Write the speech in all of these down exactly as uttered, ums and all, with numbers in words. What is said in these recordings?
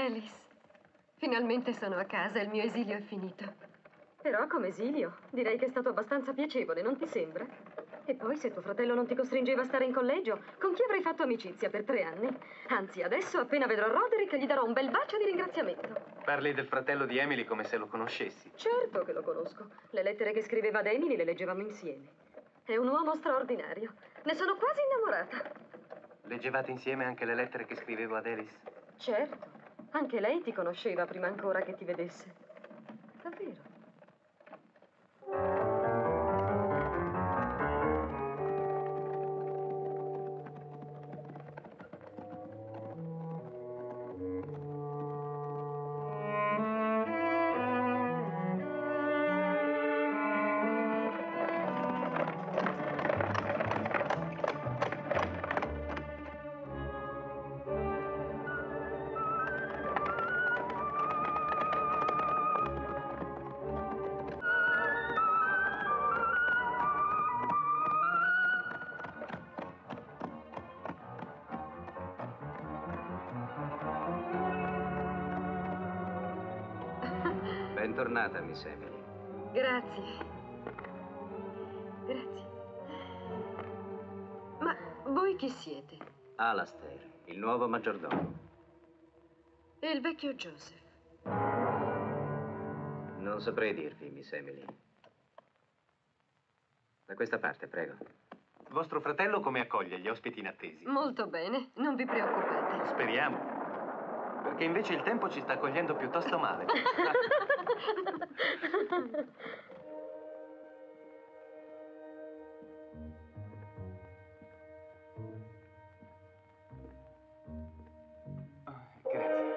Alice, finalmente sono a casa, il mio esilio è finito. Però come esilio, direi che è stato abbastanza piacevole, non ti sembra? E poi se tuo fratello non ti costringeva a stare in collegio, con chi avrei fatto amicizia per tre anni? Anzi, adesso appena vedrò Roderick gli darò un bel bacio di ringraziamento. Parli del fratello di Emily come se lo conoscessi. Certo che lo conosco. Le lettere che scriveva ad Emily le leggevamo insieme. È un uomo straordinario. Ne sono quasi innamorata. Leggevate insieme anche le lettere che scrivevo ad Alice? Certo. Anche lei ti conosceva prima ancora che ti vedesse. Davvero? Bentornata, Miss Emily. Grazie. Grazie. Ma voi chi siete? Alastair, il nuovo maggiordomo. E il vecchio Joseph? Non saprei dirvi, Miss Emily. Da questa parte, prego. Vostro fratello come accoglie gli ospiti inattesi? Molto bene, non vi preoccupate. Speriamo. Perché invece il tempo ci sta cogliendo piuttosto male. Grazie.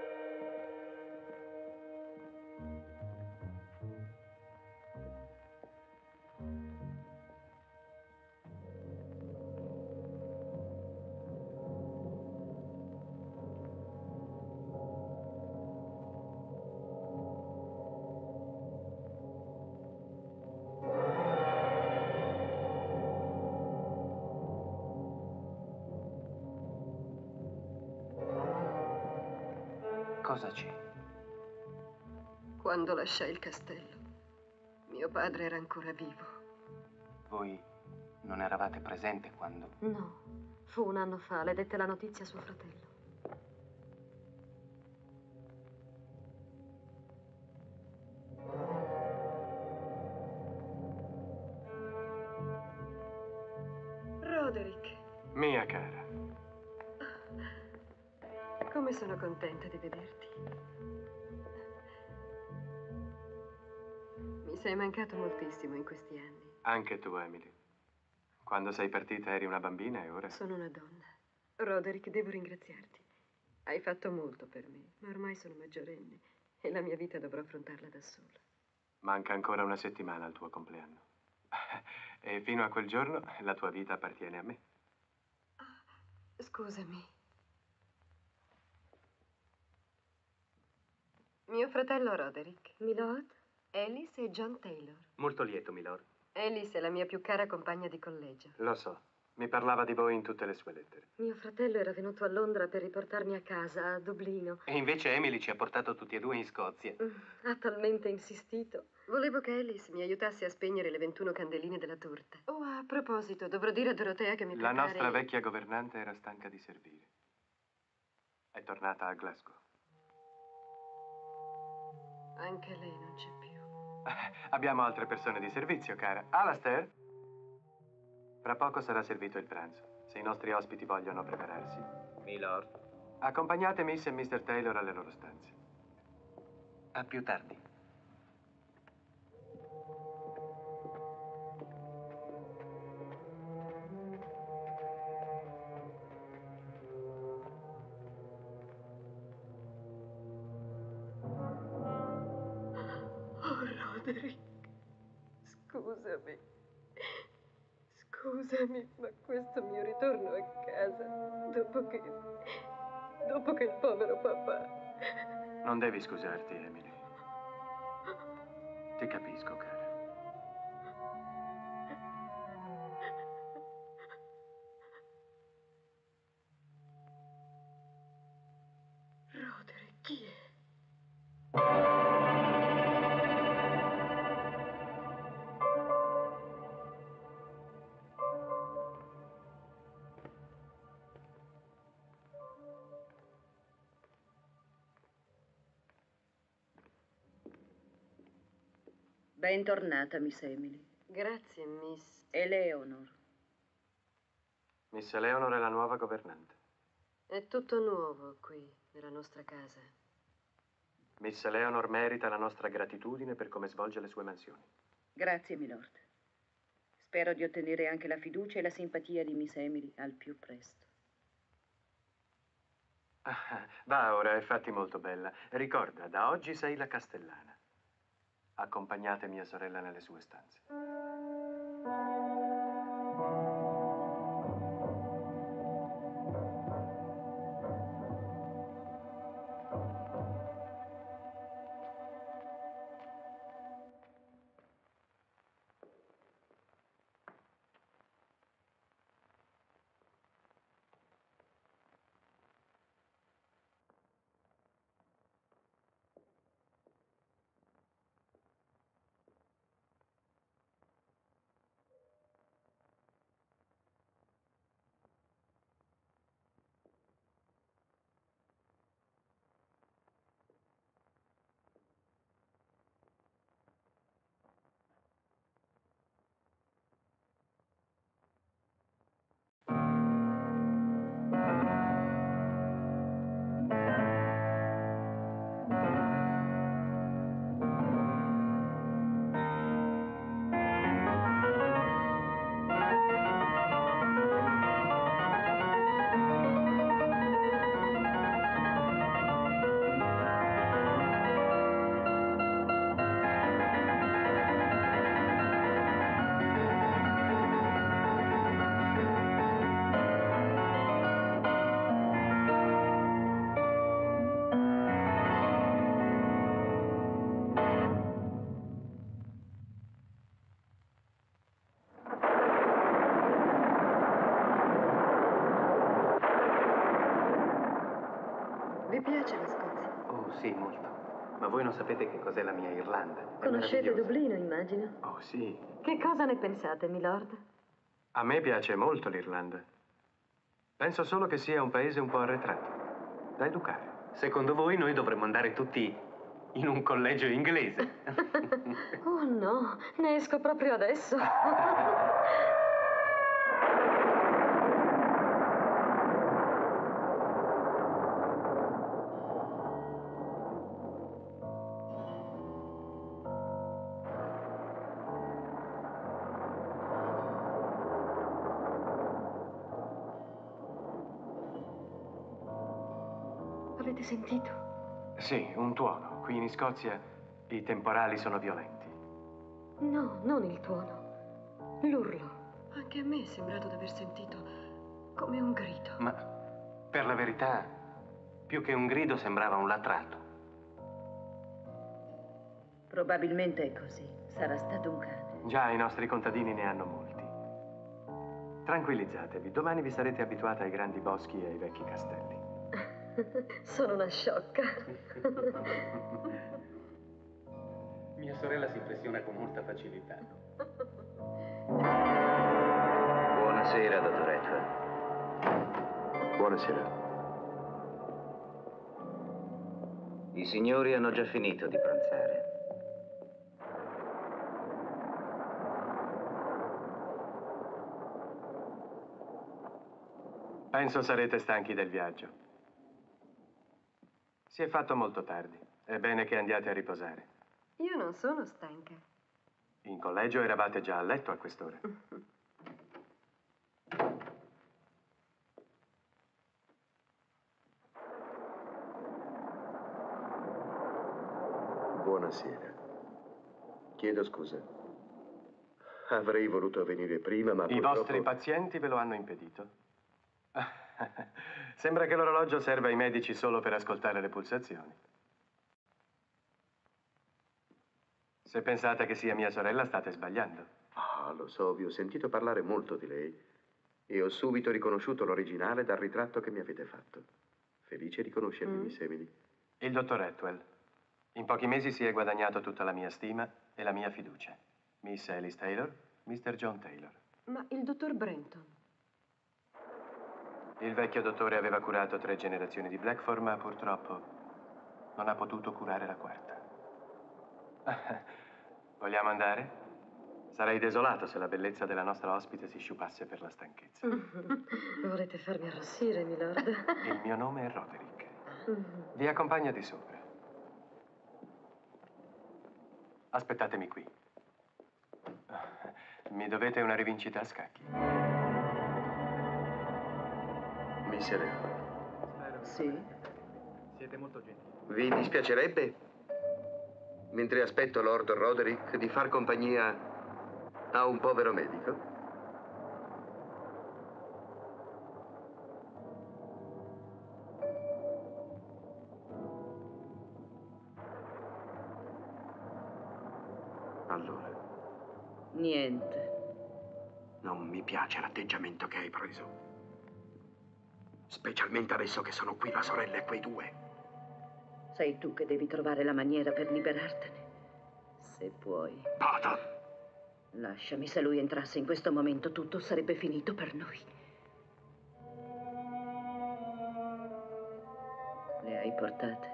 Cosa c'è? Quando lasciai il castello, mio padre era ancora vivo. Voi non eravate presente quando... No, fu un anno fa, le dette la notizia a suo fratello. Roderick, Mia cara. come sono contenta di vederti. Mi sei mancato moltissimo in questi anni. Anche tu, Emily. Quando sei partita eri una bambina e ora... Sono una donna. Roderick, devo ringraziarti. Hai fatto molto per me, ma ormai sono maggiorenne e la mia vita dovrò affrontarla da sola. Manca ancora una settimana al tuo compleanno. E fino a quel giorno la tua vita appartiene a me. Scusami. Mio fratello Roderick. Milord? Alice e John Taylor. Molto lieto, milord. Alice è la mia più cara compagna di collegio. Lo so. Mi parlava di voi in tutte le sue lettere. Mio fratello era venuto a Londra per riportarmi a casa, a Dublino. E invece Emily ci ha portato tutti e due in Scozia. Ha talmente insistito. Volevo che Alice mi aiutasse a spegnere le ventuno candeline della torta. Oh, a proposito, dovrò dire a Dorotea che mi La prepari... nostra vecchia governante era stanca di servire. È tornata a Glasgow. Anche lei non c'è più. Abbiamo altre persone di servizio, cara. Alastair? Fra poco sarà servito il pranzo, se i nostri ospiti vogliono prepararsi. Milord. Accompagnate Miss e mister Taylor alle loro stanze. A più tardi. Oh, Roderick, scusami. Scusami, ma questo mio ritorno a casa, dopo che... dopo che il povero papà... Non devi scusarti, Emily. Ti capisco, cara. Roderick. Bentornata, Miss Emily. Grazie, Miss... Eleanor. Miss Eleanor è la nuova governante. È tutto nuovo qui, nella nostra casa. Miss Eleanor merita la nostra gratitudine per come svolge le sue mansioni. Grazie, milord. Spero di ottenere anche la fiducia e la simpatia di Miss Emily al più presto. Ah, va ora, è fatti molto bella. Ricorda, da oggi sei la castellana. Accompagnate mia sorella nelle sue stanze. Vi piace la Scozia? Oh, sì, molto. Ma voi non sapete che cos'è la mia Irlanda. È Conoscete meravigliosa. Dublino, immagino? Oh, sì. Che cosa ne pensate, milord? A me piace molto l'Irlanda. Penso solo che sia un paese un po' arretrato, da educare. Secondo voi noi dovremmo andare tutti in un collegio inglese? Oh no, ne esco proprio adesso. Avete sentito? Sì, un tuono. Qui in Scozia i temporali sono violenti. No, non il tuono. L'urlo. Anche a me è sembrato di aver sentito come un grido. Ma per la verità, più che un grido sembrava un latrato. Probabilmente è così. Sarà stato un cane. Già, i nostri contadini ne hanno molti. Tranquillizzatevi, domani vi sarete abituati ai grandi boschi e ai vecchi castelli. Sono una sciocca. Mia sorella si impressiona con molta facilità. Buonasera, dottor Atwell. Buonasera. I signori hanno già finito di pranzare. Penso sarete stanchi del viaggio. Si è fatto molto tardi. È bene che andiate a riposare. Io non sono stanca. In collegio eravate già a letto a quest'ora. Buonasera. Chiedo scusa. Avrei voluto venire prima, ma I purtroppo... vostri pazienti ve lo hanno impedito. Sembra che l'orologio serva ai medici solo per ascoltare le pulsazioni. Se pensate che sia mia sorella, state sbagliando. Ah, lo so, vi ho sentito parlare molto di lei e ho subito riconosciuto l'originale dal ritratto che mi avete fatto. Felice di conoscervi, Mm. Miss Emily. Il dottor Atwell. In pochi mesi si è guadagnato tutta la mia stima e la mia fiducia. Miss Alice Taylor, mister John Taylor. Ma il dottor Brenton? Il vecchio dottore aveva curato tre generazioni di Blackford, ma purtroppo non ha potuto curare la quarta. Vogliamo andare? Sarei desolato se la bellezza della nostra ospite si sciupasse per la stanchezza. Volete farmi arrossire, milord? Il mio nome è Roderick. Vi accompagno di sopra. Aspettatemi qui. Mi dovete una rivincita a scacchi. Miserevole. Sì? Siete molto gentili. Vi dispiacerebbe, mentre aspetto Lord Roderick, di far compagnia a un povero medico? Allora, Niente. non mi piace l'atteggiamento che hai preso. Specialmente adesso che sono qui la sorella e quei due. Sei tu che devi trovare la maniera per liberartene. Se puoi. Patton! Lasciami, se lui entrasse in questo momento tutto sarebbe finito per noi. Le hai portate?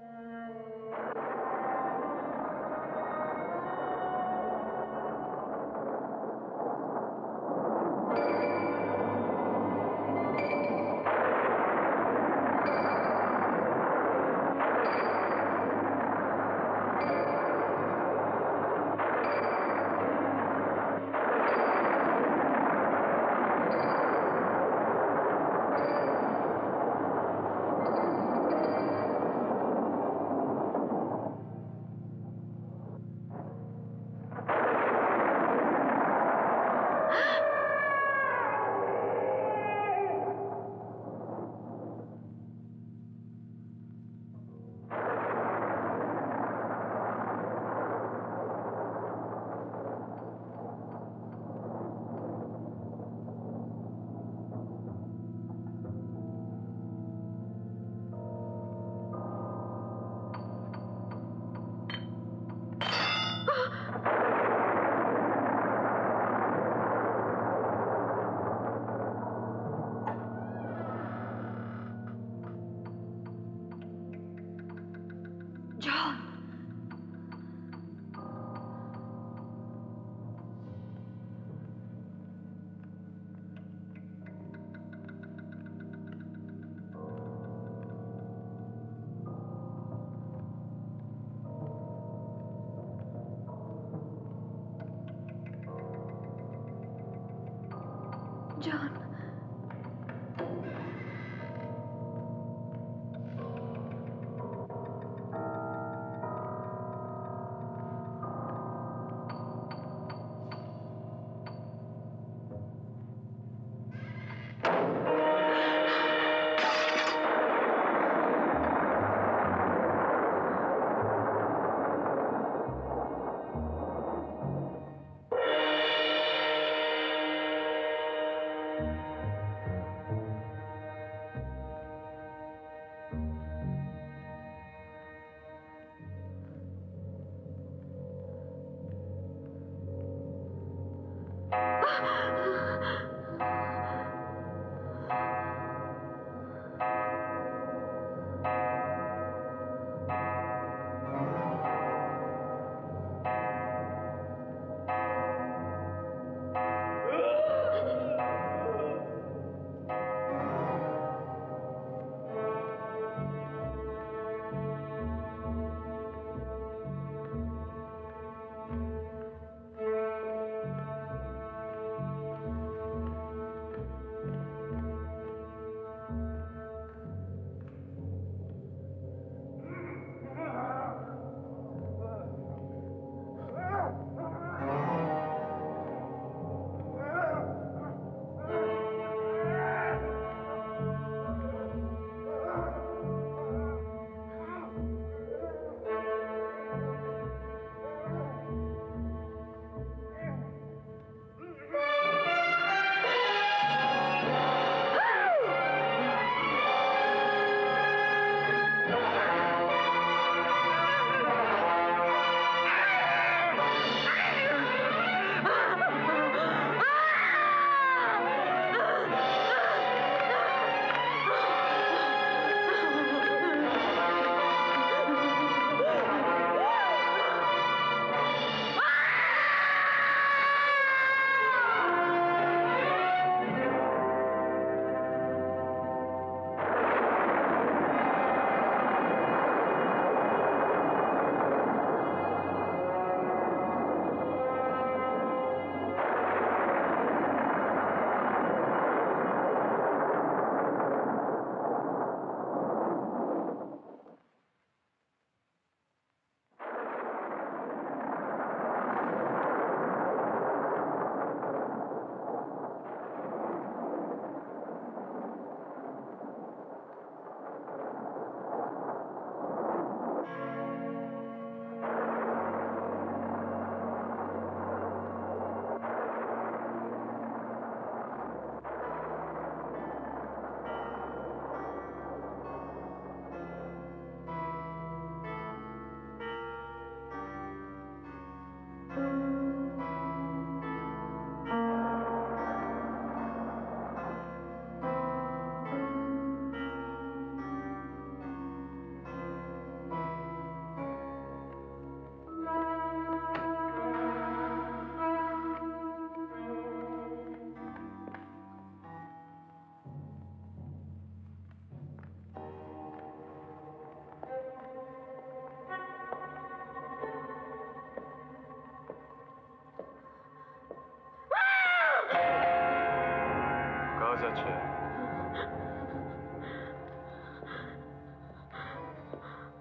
John.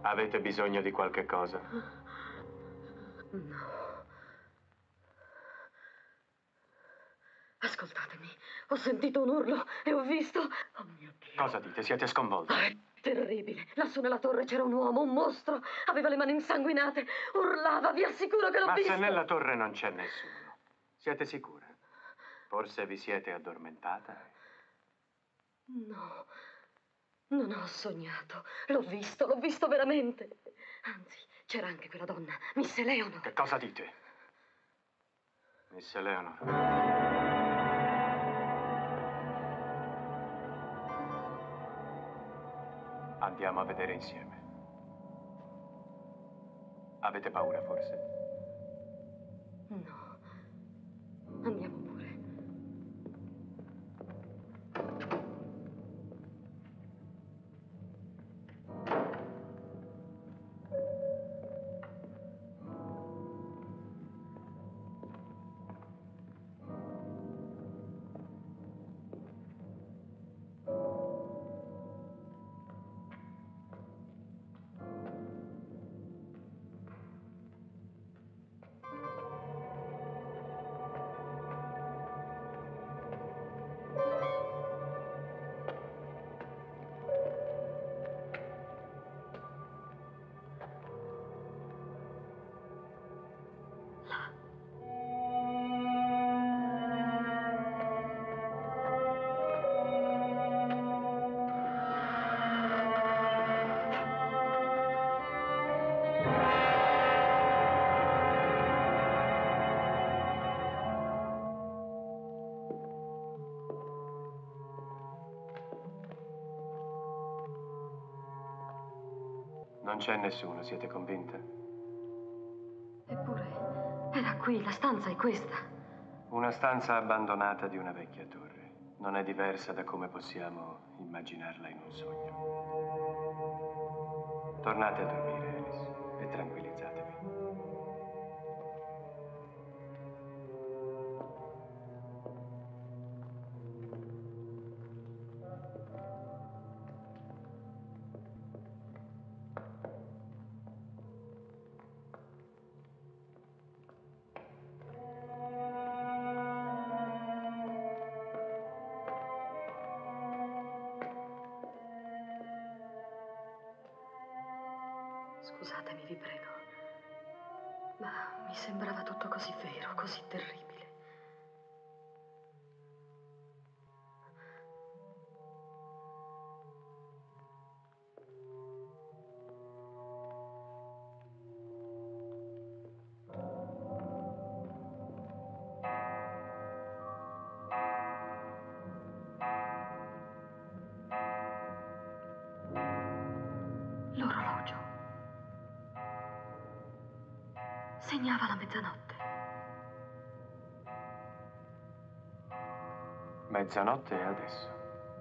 Avete bisogno di qualche cosa? No. Ascoltatemi, ho sentito un urlo e ho visto... Oh mio Dio. Cosa dite? Siete sconvolti? Ah, è terribile. Lassù nella torre c'era un uomo, un mostro. Aveva le mani insanguinate. Urlava, vi assicuro che l'ho Ma visto. se nella torre non c'è nessuno, siete sicure? Forse vi siete addormentata? No, non ho sognato. L'ho visto, l'ho visto veramente. Anzi, c'era anche quella donna, Miss Eleanor. Che cosa dite? Miss Eleanor. Andiamo a vedere insieme. Avete paura, forse? No. Andiamo pure. Non c'è nessuno, siete convinte? Eppure, era qui, la stanza è questa. Una stanza abbandonata di una vecchia torre. Non è diversa da come possiamo immaginarla in un sogno. Tornate a dormire, Alice, e tranquillizzatevi. Scusatemi, vi prego. Ma mi sembrava tutto così vero, così terribile. L'orologio segnava la mezzanotte. Mezzanotte è adesso.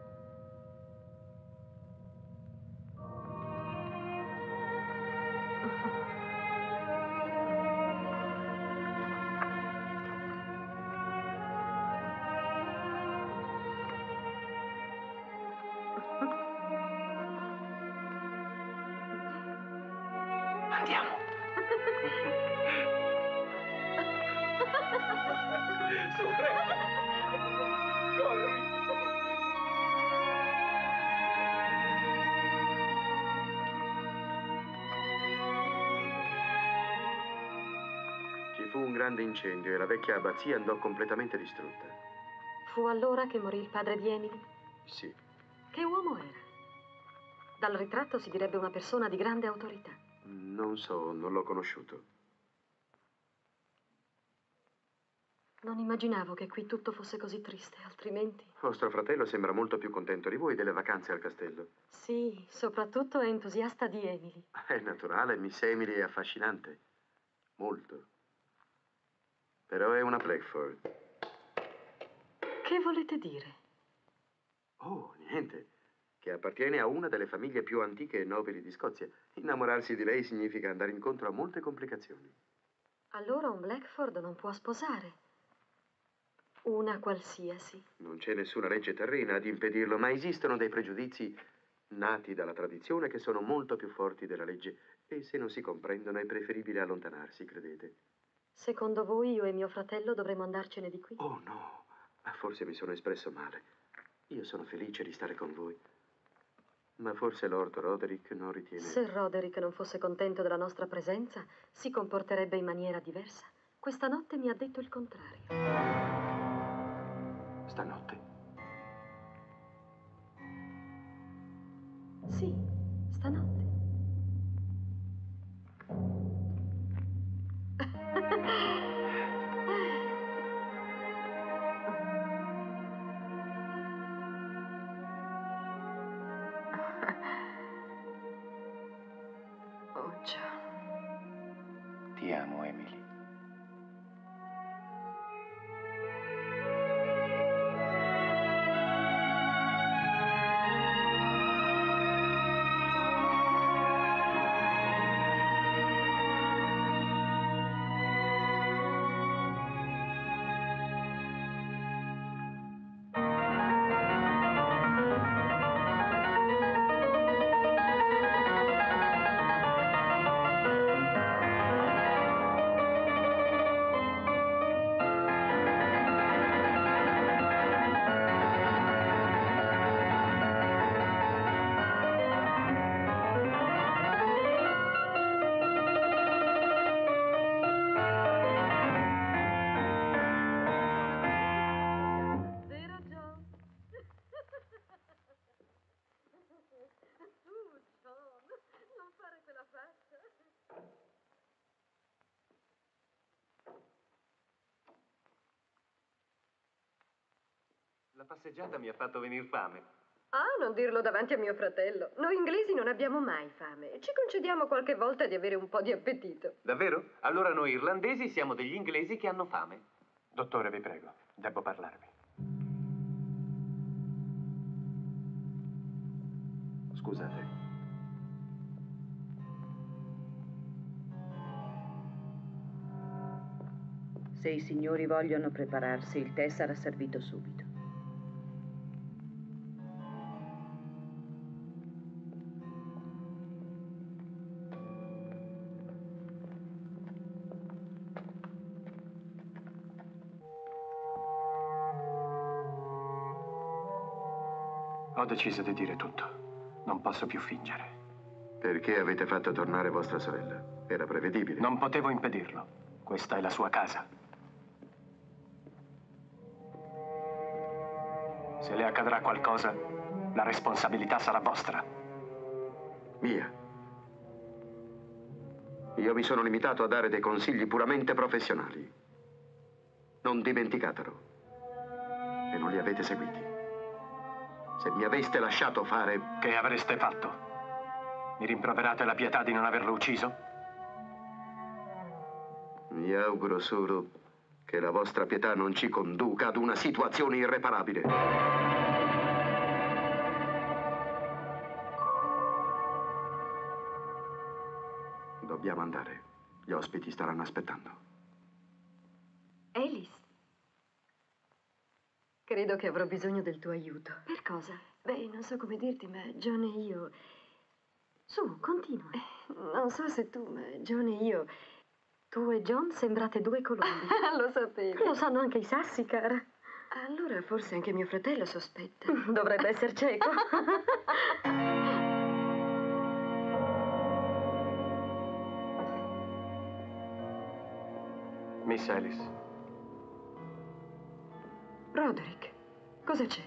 Andiamo. Su, presto! Corri! Ci fu un grande incendio e la vecchia abbazia andò completamente distrutta. Fu allora che morì il padre di Emily? Sì. Che uomo era? Dal ritratto si direbbe una persona di grande autorità. Non so, non l'ho conosciuto. Non immaginavo che qui tutto fosse così triste, altrimenti... Vostro fratello sembra molto più contento di voi delle vacanze al castello. Sì, soprattutto è entusiasta di Emily. È naturale, Miss Emily è affascinante. Molto. Però è una Blackford. Che volete dire? Oh, niente. Che appartiene a una delle famiglie più antiche e nobili di Scozia. Innamorarsi di lei significa andare incontro a molte complicazioni. Allora un Blackford non può sposare una qualsiasi. Non c'è nessuna legge terrena ad impedirlo, ma esistono dei pregiudizi nati dalla tradizione che sono molto più forti della legge e se non si comprendono è preferibile allontanarsi, credete? Secondo voi io e mio fratello dovremmo andarcene di qui? Oh no, ah, forse mi sono espresso male. Io sono felice di stare con voi. Ma forse Lord Roderick non ritiene... Se Roderick non fosse contento della nostra presenza, si comporterebbe in maniera diversa. Questa notte mi ha detto il contrario. Stanotte? Sì, stanotte. Oh, John. Ti amo, Emily. La passeggiata mi ha fatto venire fame. Ah, non dirlo davanti a mio fratello. Noi inglesi non abbiamo mai fame. Ci concediamo qualche volta di avere un po' di appetito. Davvero? Allora noi irlandesi siamo degli inglesi che hanno fame. Dottore, vi prego, devo parlarvi. Scusate. Se i signori vogliono prepararsi, il tè sarà servito subito. Ho deciso di dire tutto. Non posso più fingere. Perché avete fatto tornare vostra sorella? Era prevedibile. Non potevo impedirlo. Questa è la sua casa. Se le accadrà qualcosa, la responsabilità sarà vostra. Mia. Io mi sono limitato a dare dei consigli puramente professionali. Non dimenticatelo. E non li avete seguiti. Se mi aveste lasciato fare... Che avreste fatto? Mi rimproverate la pietà di non averlo ucciso? Mi auguro solo che la vostra pietà non ci conduca ad una situazione irreparabile. Dobbiamo andare. Gli ospiti staranno aspettando. Alice. Credo che avrò bisogno del tuo aiuto. Per cosa? Beh, non so come dirti, ma John e io... Su, continua. Eh, non so se tu, ma John e io... Tu e John sembrate due colombi. Lo sapevo. Lo sanno anche i sassi, cara. Allora forse anche mio fratello sospetta. Dovrebbe essere cieco. Miss Alice. Roderick, cosa c'è?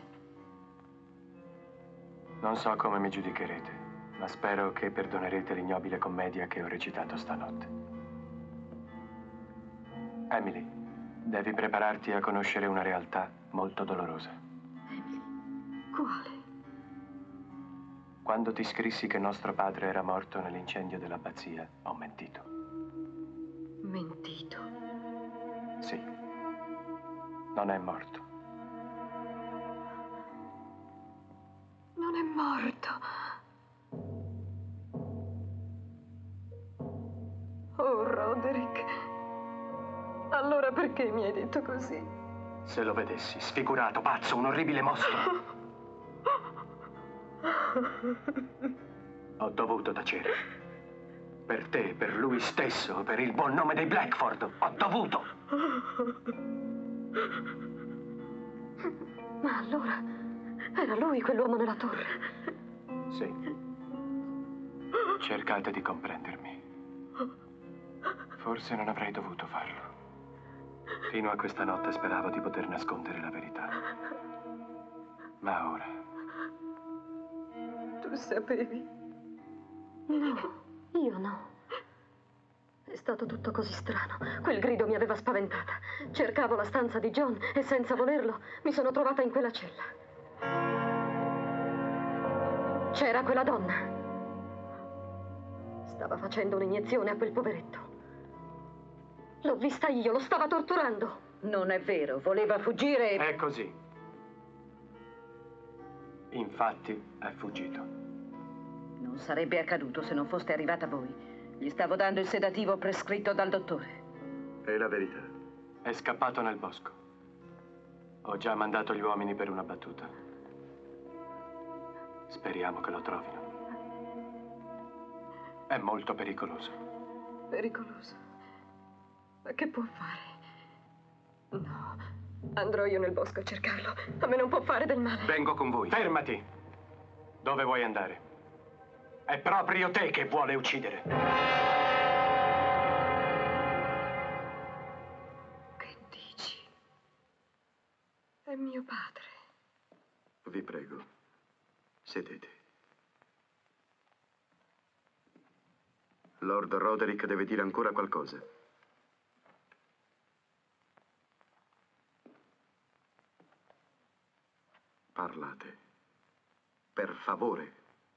Non so come mi giudicherete, ma spero che perdonerete l'ignobile commedia che ho recitato stanotte. Emily, devi prepararti a conoscere una realtà molto dolorosa. Emily, quale? Quando ti scrissi che nostro padre era morto nell'incendio dell'abbazia, ho mentito. Mentito? Sì. Non è morto. Non è morto. Oh, Roderick. Allora perché mi hai detto così? Se lo vedessi, sfigurato, pazzo, un orribile mostro. Ho dovuto tacere. Per te, per lui stesso, per il buon nome dei Blackford. Ho dovuto. Ma allora era lui quell'uomo nella torre. Sì. Cercate di comprendermi. Forse non avrei dovuto farlo. Fino a questa notte speravo di poter nascondere la verità. Ma ora... Tu sapevi? No, io no. È stato tutto così strano. Quel grido mi aveva spaventata. Cercavo la stanza di John e senza volerlo mi sono trovata in quella cella. C'era quella donna. Stava facendo un'iniezione a quel poveretto. L'ho vista io, lo stava torturando. Non è vero, voleva fuggire e... È così. Infatti, è fuggito. Non sarebbe accaduto se non foste arrivata voi. Gli stavo dando il sedativo prescritto dal dottore. È la verità. È scappato nel bosco. Ho già mandato gli uomini per una battuta. Speriamo che lo trovino. È molto pericoloso. Pericoloso? Ma che può fare? No, andrò io nel bosco a cercarlo. A me non può fare del male. Vengo con voi. Fermati! Dove vuoi andare? È proprio te che vuole uccidere. Che dici? È mio padre. Vi prego, sedete. Lord Roderick deve dire ancora qualcosa. Parlate. Per favore.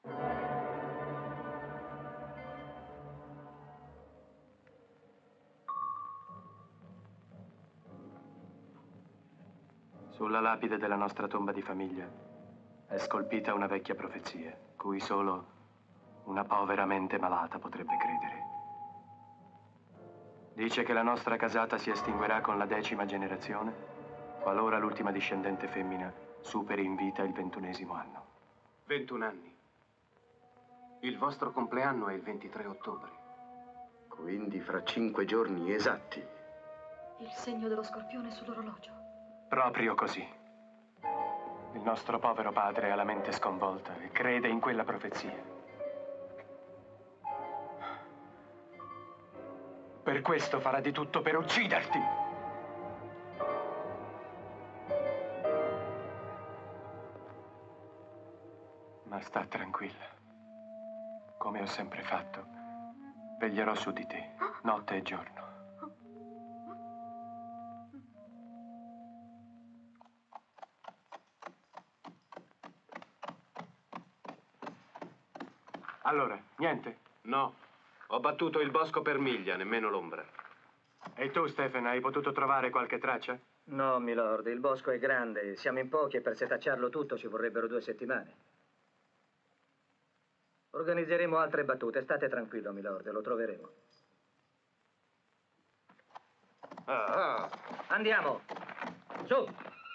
Sulla lapide della nostra tomba di famiglia è scolpita una vecchia profezia, cui solo una povera mente malata potrebbe credere. Dice che la nostra casata si estinguerà con la decima generazione, qualora l'ultima discendente femmina superi in vita il ventunesimo anno. ventuno anni. Il vostro compleanno è il ventitré ottobre. Quindi fra cinque giorni esatti. Il segno dello scorpione sull'orologio. Proprio così. Il nostro povero padre ha la mente sconvolta e crede in quella profezia. Per questo farà di tutto per ucciderti. Ma sta tranquilla. Come ho sempre fatto, veglierò su di te, notte e giorno. Allora, niente? No, ho battuto il bosco per miglia, nemmeno l'ombra. E tu, Stephen, hai potuto trovare qualche traccia? No, milord, il bosco è grande, siamo in pochi e per setacciarlo tutto ci vorrebbero due settimane. Organizzeremo altre battute, state tranquillo, milord, lo troveremo. Ah, ah. Andiamo! Su!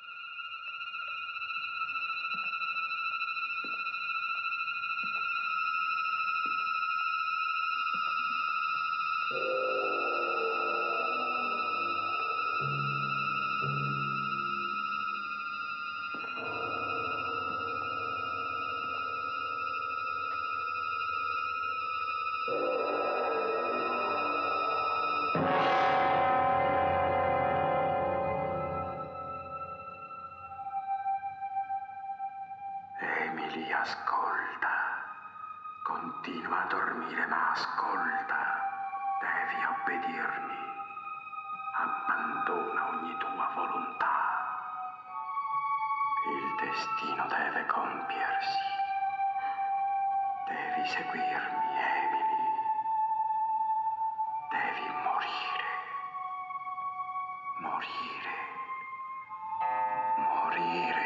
Emily, ascolta. Continua a dormire, ma ascolta. Devi obbedirmi. Abbandona ogni tua volontà. Il destino deve compiersi. Devi seguirmi, Emily. Devi morire. Morire. Morire.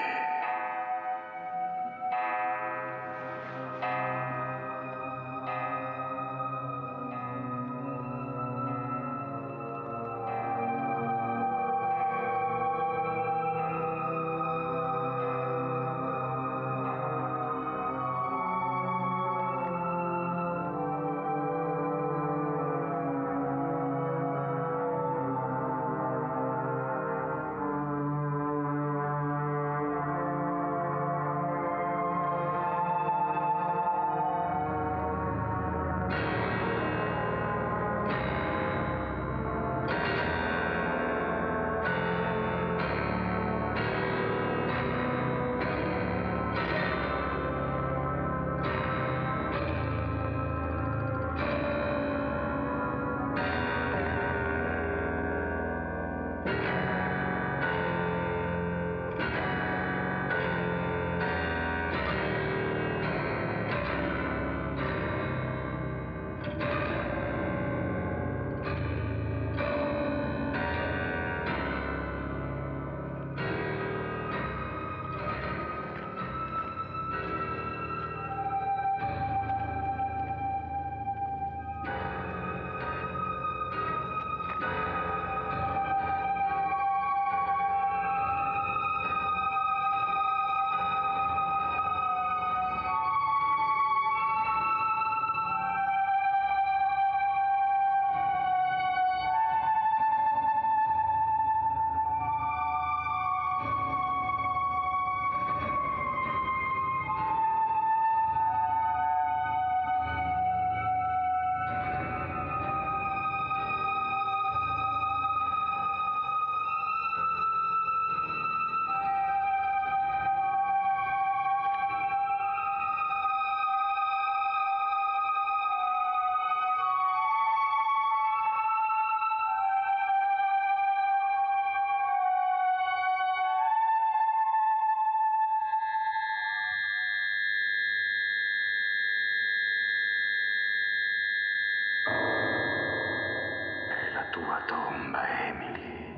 tua tomba, Emily.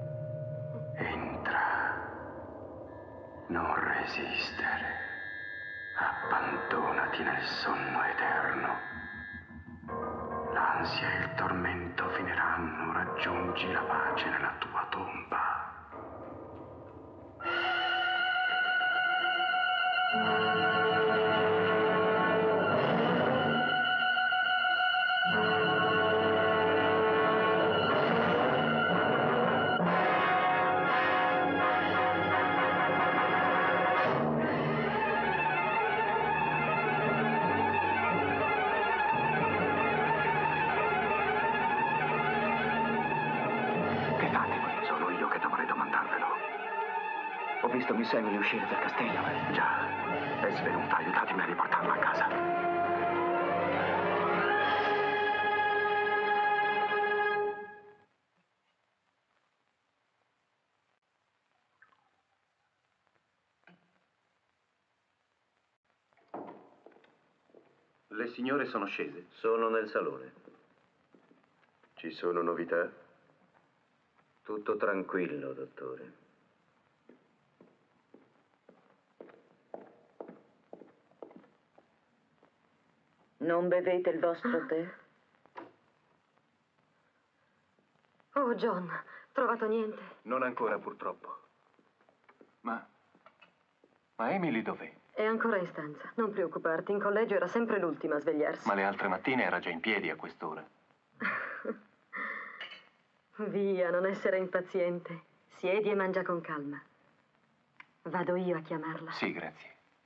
Entra. Non resistere. Abbandonati nel sonno eterno. L'ansia e il tormento finiranno. Raggiungi la pace nella tua tomba. Ho visto Miss Emily uscire dal castello. Già, è svenuta. Aiutatemi a riportarla a casa. Le signore sono scese? Sono nel salone. Ci sono novità? Tutto tranquillo, dottore. Non bevete il vostro tè? Oh, John, trovato niente? Non ancora, purtroppo. Ma... Ma Emily dov'è? È ancora in stanza. Non preoccuparti, in collegio era sempre l'ultima a svegliarsi. Ma le altre mattine era già in piedi a quest'ora. Via, non essere impaziente. Siedi e mangia con calma. Vado io a chiamarla. Sì, grazie.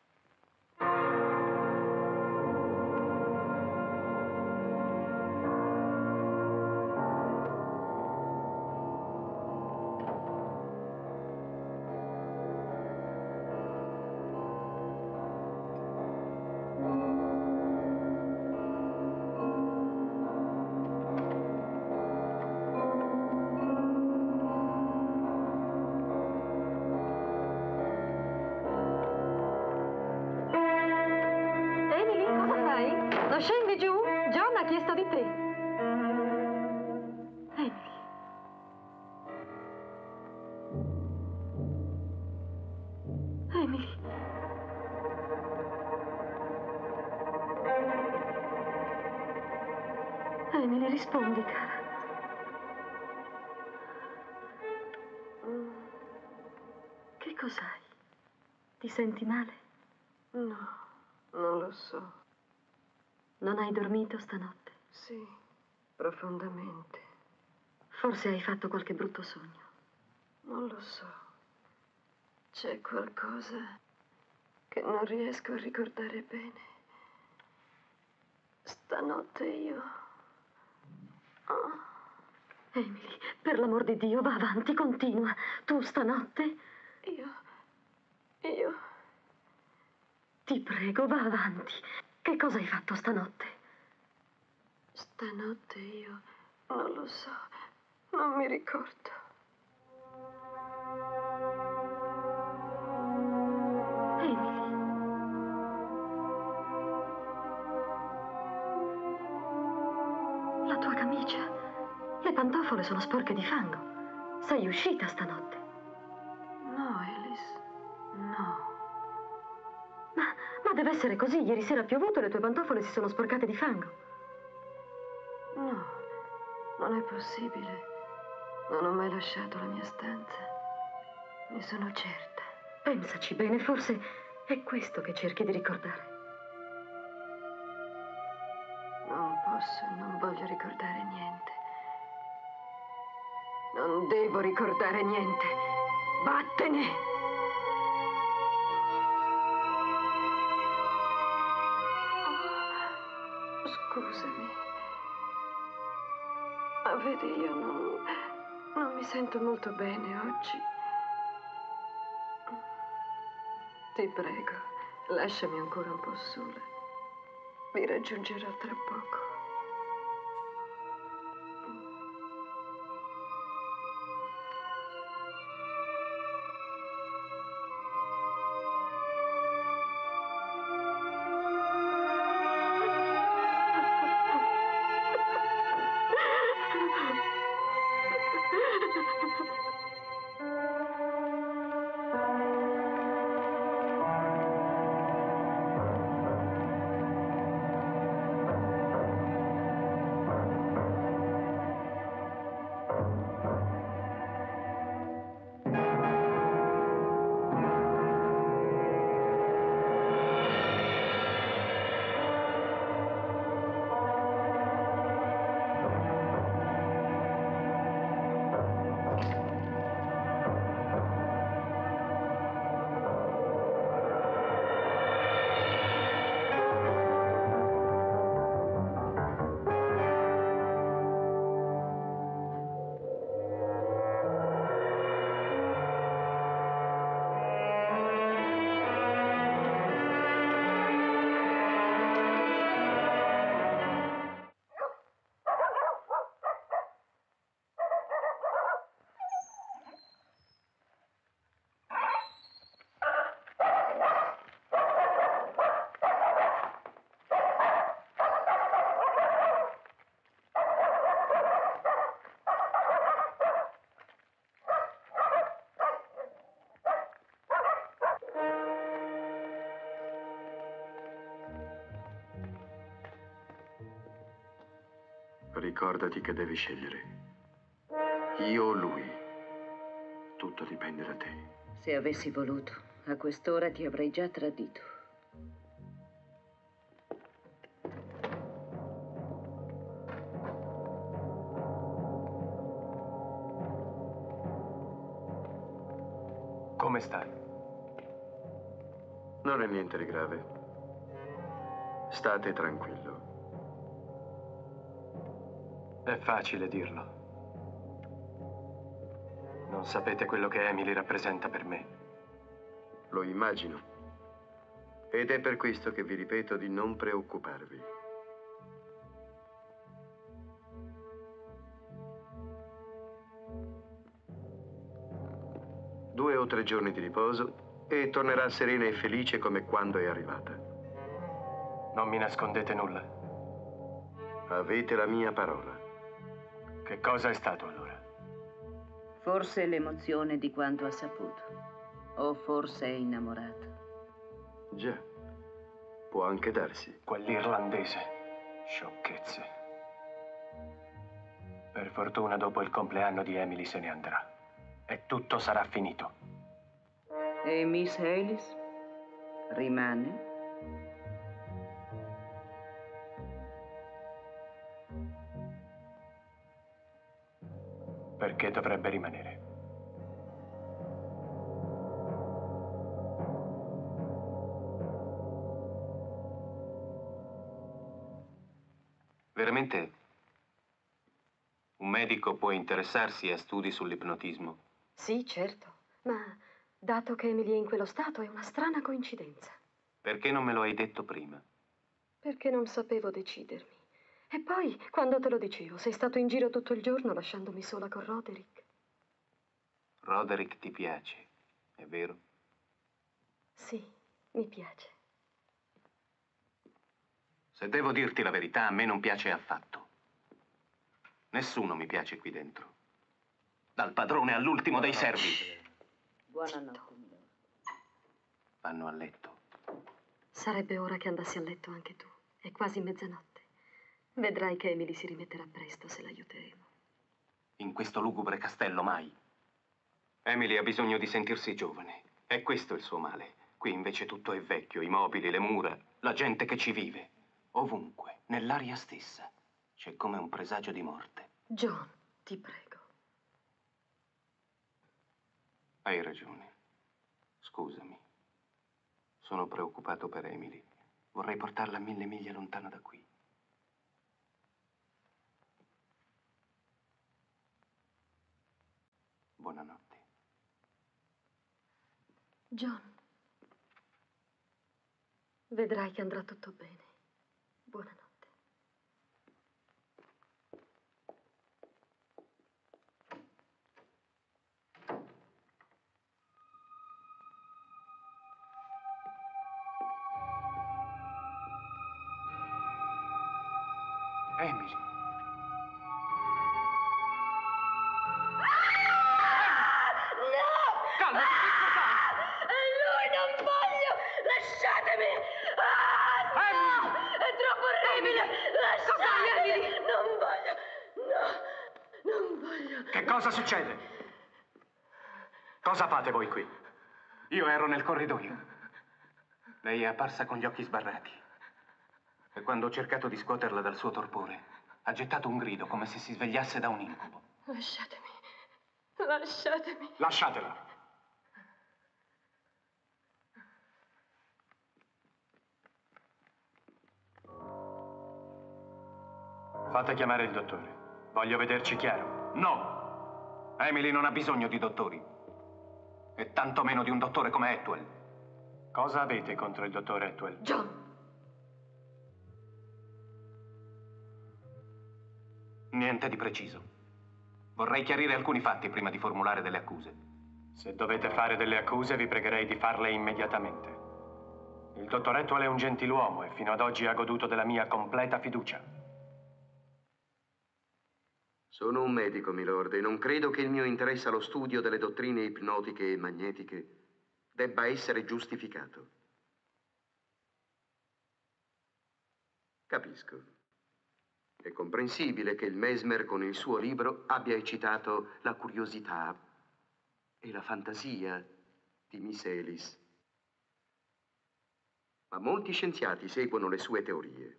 Non scendi giù? John ha chiesto di te. Emily. Emily. Emily, rispondi, cara. Che cos'hai? Ti senti male? No, non lo so. Non hai dormito stanotte? Sì, profondamente. Forse hai fatto qualche brutto sogno. Non lo so. C'è qualcosa che non riesco a ricordare bene. Stanotte io... Oh. Emily, per l'amor di Dio, va avanti, continua. Tu stanotte? Io... Io... Ti prego, va avanti. Che cosa hai fatto stanotte? Stanotte io non lo so, non mi ricordo. Emily. La tua camicia, le pantofole sono sporche di fango. Sei uscita stanotte? No, Alice, no. Ma, ma deve essere così. Ieri sera ha piovuto e le tue pantofole si sono sporcate di fango. No, non è possibile. Non ho mai lasciato la mia stanza. Ne sono certa. Pensaci bene, forse è questo che cerchi di ricordare. Non posso e non voglio ricordare niente. Non devo ricordare niente. Vattene! Scusami. Ma vedi, io non, non mi sento molto bene oggi. Ti prego, lasciami ancora un po' sola. Vi raggiungerò tra poco. Ricordati che devi scegliere. Io o lui. Tutto dipende da te. Se avessi voluto, a quest'ora ti avrei già tradito. Come stai? Non è niente di grave. State tranquillo. È facile dirlo. Non sapete quello che Emily rappresenta per me. Lo immagino. Ed è per questo che vi ripeto di non preoccuparvi. Due o tre giorni di riposo e tornerà serena e felice come quando è arrivata. Non mi nascondete nulla. Avete la mia parola. Che cosa è stato allora? Forse l'emozione di quanto ha saputo. O forse è innamorata. Già, può anche darsi. Quell'irlandese. Sciocchezze. Per fortuna dopo il compleanno di Emily se ne andrà. E tutto sarà finito. E Miss Alice? Rimane? Perché dovrebbe rimanere? Veramente un medico può interessarsi a studi sull'ipnotismo? Sì, certo. Ma dato che Emily è in quello stato, è una strana coincidenza. Perché non me lo hai detto prima? Perché non sapevo decidermi. E poi, quando te lo dicevo, sei stato in giro tutto il giorno lasciandomi sola con Roderick. Roderick ti piace, è vero? Sì, mi piace. Se devo dirti la verità, a me non piace affatto. Nessuno mi piace qui dentro. Dal padrone all'ultimo dei servi. Buonanotte, Milord. Vanno a letto. Sarebbe ora che andassi a letto anche tu. È quasi mezzanotte. Vedrai che Emily si rimetterà presto se l'aiuteremo. In questo lugubre castello mai. Emily ha bisogno di sentirsi giovane. È questo il suo male. Qui invece tutto è vecchio, i mobili, le mura, la gente che ci vive. Ovunque, nell'aria stessa, c'è come un presagio di morte. John, ti prego. Hai ragione. Scusami. Sono preoccupato per Emily. Vorrei portarla mille miglia lontano da qui. Buonanotte. John, vedrai che andrà tutto bene. Buonanotte. Emily. Che cosa succede? Cosa fate voi qui? Io ero nel corridoio. Lei è apparsa con gli occhi sbarrati. E quando ho cercato di scuoterla dal suo torpore, ha gettato un grido come se si svegliasse da un incubo. Lasciatemi. Lasciatemi. Lasciatela. Fate chiamare il dottore. Voglio vederci chiaro. No! Emily non ha bisogno di dottori. E tantomeno di un dottore come Atwell. Cosa avete contro il dottor Atwell? John! Niente di preciso. Vorrei chiarire alcuni fatti prima di formulare delle accuse. Se dovete fare delle accuse, vi pregherei di farle immediatamente. Il dottor Atwell è un gentiluomo e fino ad oggi ha goduto della mia completa fiducia. Sono un medico, milord, e non credo che il mio interesse allo studio delle dottrine ipnotiche e magnetiche debba essere giustificato. Capisco. È comprensibile che il Mesmer con il suo libro abbia eccitato la curiosità e la fantasia di Miss Alice. Ma molti scienziati seguono le sue teorie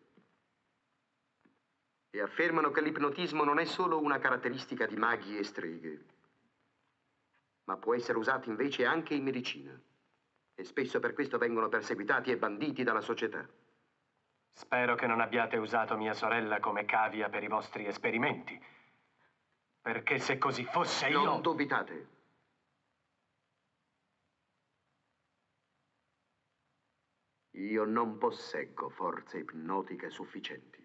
e affermano che l'ipnotismo non è solo una caratteristica di maghi e streghe, ma può essere usato invece anche in medicina. E spesso per questo vengono perseguitati e banditi dalla società. Spero che non abbiate usato mia sorella come cavia per i vostri esperimenti. Perché se così fosse io... Non dubitate. Io non posseggo forze ipnotiche sufficienti.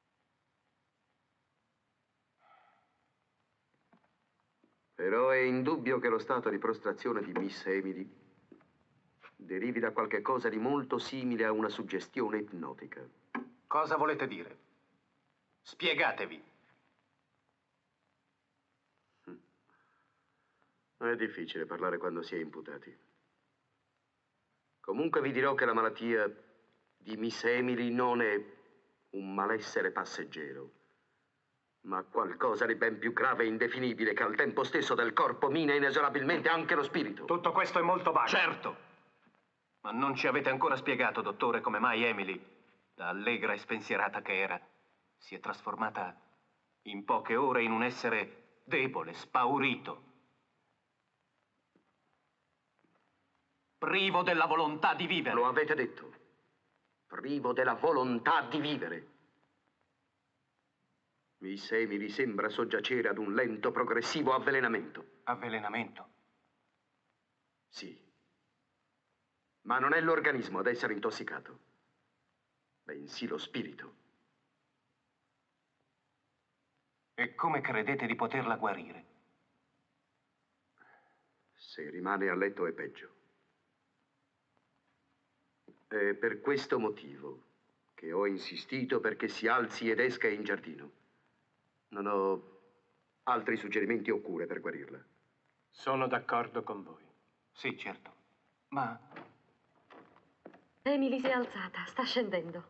Però è indubbio che lo stato di prostrazione di Miss Emily derivi da qualche cosa di molto simile a una suggestione ipnotica. Cosa volete dire? Spiegatevi. È difficile parlare quando si è imputati. Comunque vi dirò che la malattia di Miss Emily non è un malessere passeggero, ma qualcosa di ben più grave e indefinibile che al tempo stesso del corpo mina inesorabilmente anche lo spirito. Tutto questo è molto vago. Certo. Ma non ci avete ancora spiegato, dottore, come mai Emily, da allegra e spensierata che era, si è trasformata in poche ore in un essere debole, spaurito, privo della volontà di vivere. Lo avete detto. Privo della volontà di vivere. Miss Emily sembra soggiacere ad un lento, progressivo avvelenamento. Avvelenamento? Sì. Ma non è l'organismo ad essere intossicato, bensì lo spirito. E come credete di poterla guarire? Se rimane a letto è peggio. È per questo motivo che ho insistito perché si alzi ed esca in giardino. Non ho altri suggerimenti o cure per guarirla. Sono d'accordo con voi. Sì, certo. Ma... Emily si è alzata, sta scendendo.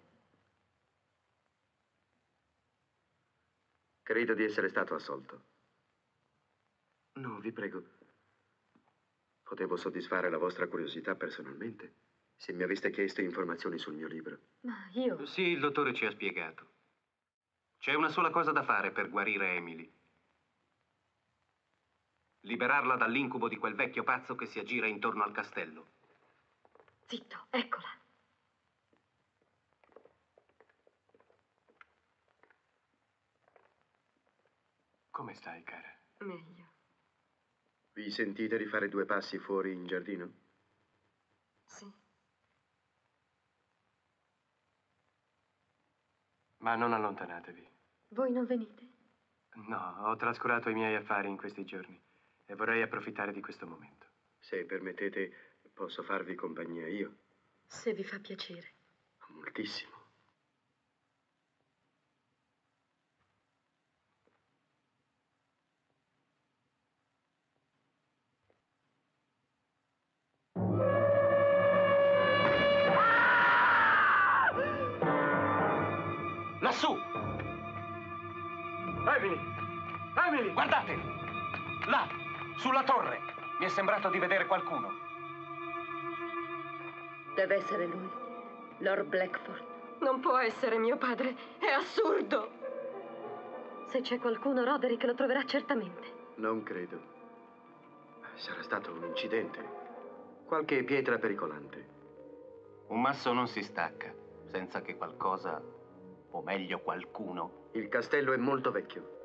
Credo di essere stato assolto. No, vi prego. Potevo soddisfare la vostra curiosità personalmente, se mi aveste chiesto informazioni sul mio libro. Ma io... Sì, il dottore ci ha spiegato. C'è una sola cosa da fare per guarire Emily. Liberarla dall'incubo di quel vecchio pazzo che si aggira intorno al castello. Zitto, eccola. Come stai, cara? Meglio. Vi sentite di fare due passi fuori in giardino? Sì. Ma non allontanatevi. Voi non venite? No, ho trascurato i miei affari in questi giorni e vorrei approfittare di questo momento. Se permettete, posso farvi compagnia io? Se vi fa piacere. Moltissimo. Lassù! Emily! Emily! Guardate! Là, sulla torre! Mi è sembrato di vedere qualcuno. Deve essere lui, Lord Blackford. Non può essere mio padre, è assurdo! Se c'è qualcuno, Roderick lo troverà certamente. Non credo. Sarà stato un incidente. Qualche pietra pericolante. Un masso non si stacca senza che qualcosa, o meglio qualcuno... Il castello è molto vecchio.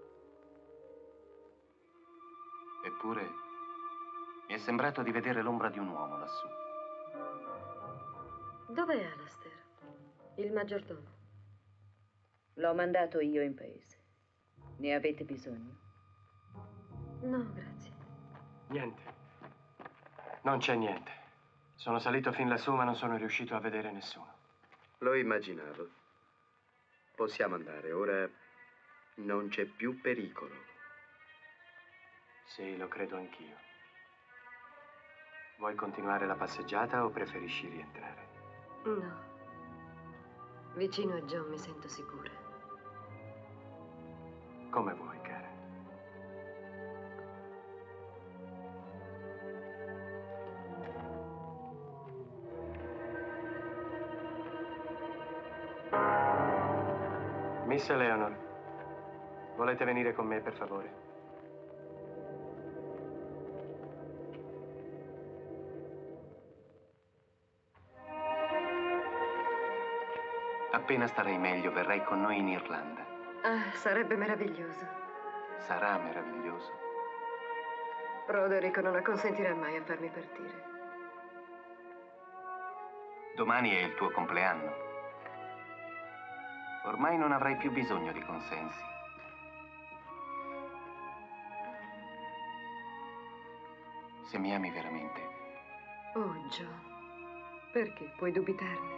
Eppure mi è sembrato di vedere l'ombra di un uomo lassù. Dov'è Alastair? Il maggiordomo. L'ho mandato io in paese. Ne avete bisogno? No, grazie. Niente. Non c'è niente. Sono salito fin lassù, ma non sono riuscito a vedere nessuno. Lo immaginavo. Possiamo andare. Ora non c'è più pericolo. Sì, lo credo anch'io. Vuoi continuare la passeggiata o preferisci rientrare? No. Vicino a John mi sento sicura. Come vuoi, cara. Miss Eleanor, volete venire con me, per favore? Appena starei meglio, verrai con noi in Irlanda. Ah, sarebbe meraviglioso. Sarà meraviglioso. Roderick non acconsentirà mai a farmi partire. Domani è il tuo compleanno. Ormai non avrai più bisogno di consensi. Se mi ami veramente. Oh, John, perché puoi dubitarne?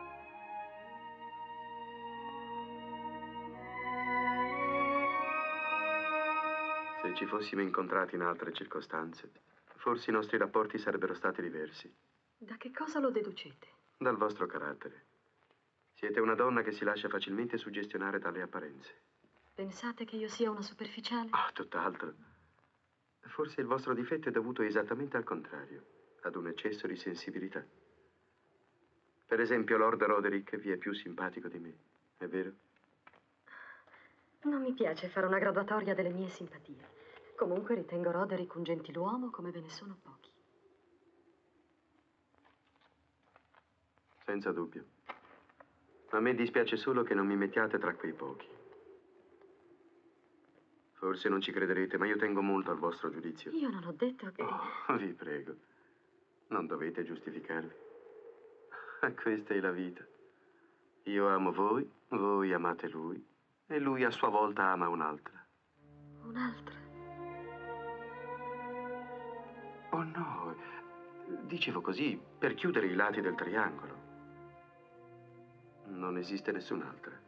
Se ci fossimo incontrati in altre circostanze, forse i nostri rapporti sarebbero stati diversi. Da che cosa lo deducete? Dal vostro carattere. Siete una donna che si lascia facilmente suggestionare dalle apparenze. Pensate che io sia una superficiale? Ah, tutt'altro. Forse il vostro difetto è dovuto esattamente al contrario, ad un eccesso di sensibilità. Per esempio, Lord Roderick vi è più simpatico di me, è vero? Non mi piace fare una graduatoria delle mie simpatie. Comunque ritengo Roderick un gentiluomo come ve ne sono pochi. Senza dubbio. A me dispiace solo che non mi mettiate tra quei pochi. Forse non ci crederete, ma io tengo molto al vostro giudizio. Io non ho detto che... Oh, vi prego, non dovete giustificarvi. Questa è la vita. Io amo voi, voi amate lui, e lui a sua volta ama un'altra. Un'altra? Oh no, dicevo così per chiudere i lati del triangolo. Non esiste nessun'altra.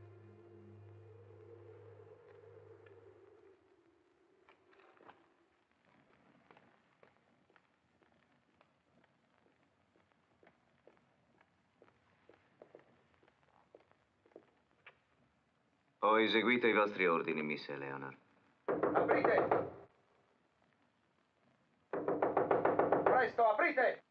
Ho eseguito i vostri ordini, Miss Eleanor. Aprite! Presto, aprite!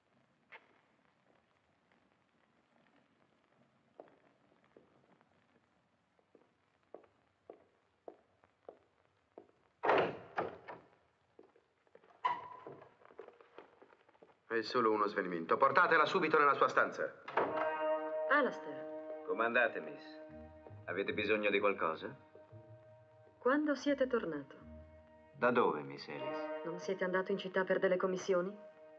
È solo uno svenimento. Portatela subito nella sua stanza. Alastair, Comandate, Miss. Avete bisogno di qualcosa? quando siete tornato? Da dove, Miss Alice? Non siete andato in città per delle commissioni?